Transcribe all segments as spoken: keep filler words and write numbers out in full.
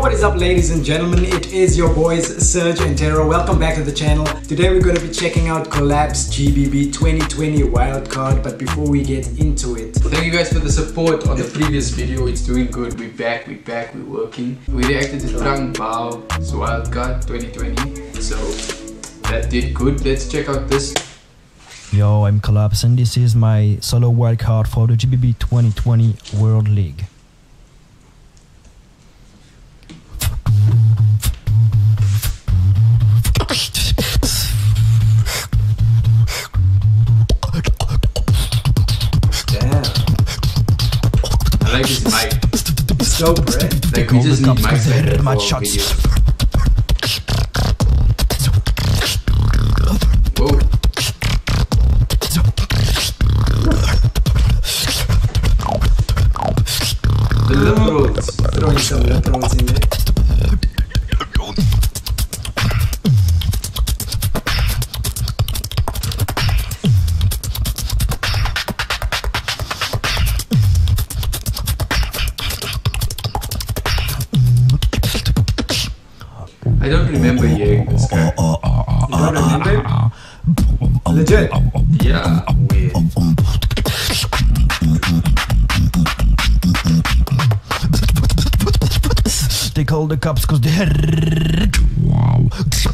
what is up, ladies and gentlemen? It is your boys Serge and Tero. Welcome back to the channel. Today we're going to be checking out Collapse G B B twenty twenty wildcard, but before we get into it, thank you guys for the support on the previous video. It's doing good. We're back, we're back, we're working. We reacted to Trang Bao's wildcard twenty twenty, so that did good. Let's check out this. Yo, I'm Collapse and this is my solo wildcard for the G B B twenty twenty World League. I like this mic. It's dope, right? Like we just need mics like that for shots. videos. Whoa. The lip rolls. Throwing some lip rolls in there. I don't remember hearing this guy. You don't remember? Legit? Yeah, weird. They call the cops cause they're wow.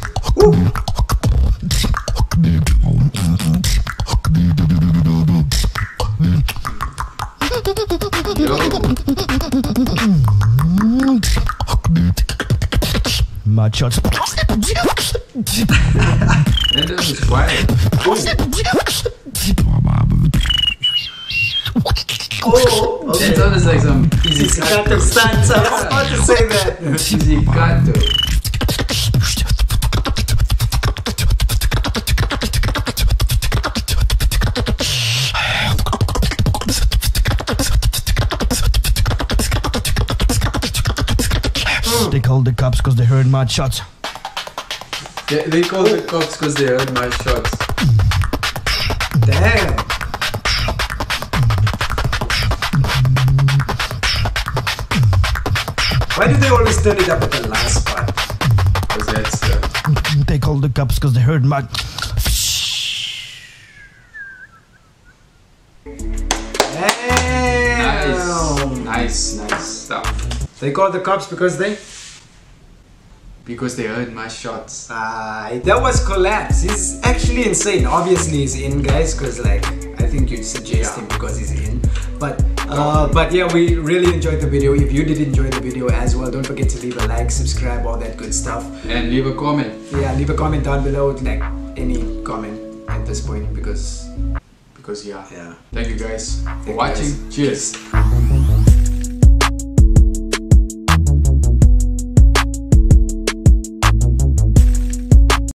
My shots. And this is quiet. Oh, okay. That sounds like some easy Pizzicato stance. I was about to say that. Pizzicato. They called the cops cause they heard my shots. They, they called the cops because they heard my shots. Damn. Why do they always turn it up at the last part? Because that's uh, They called the cops cause they heard my. Damn. nice, nice, nice stuff. They called the cops because they. Because they heard my shots. Ah, that was Collapse. He's actually insane. Obviously, he's in, guys, because like I think you'd suggest Yeah. him because he's in. But uh, but yeah, we really enjoyed the video. If you did enjoy the video as well, don't forget to leave a like, subscribe, all that good stuff. And leave a comment. Yeah, leave a comment down below, like any comment at this point, because Because yeah. yeah. Thank you guys for Thank you watching. guys. Cheers.